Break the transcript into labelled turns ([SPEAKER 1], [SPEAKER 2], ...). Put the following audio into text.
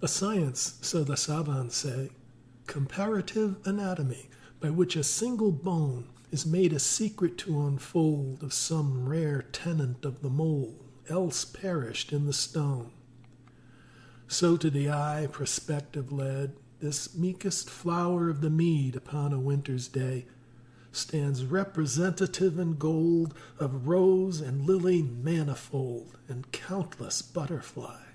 [SPEAKER 1] A science, so the Savans say, comparative anatomy, by which a single bone is made a secret to unfold of some rare tenant of the mould, else perished in the stone. So to the eye prospective led, this meekest flower of the mead upon a winter's day stands representative in gold of rose and lily manifold and countless butterfly.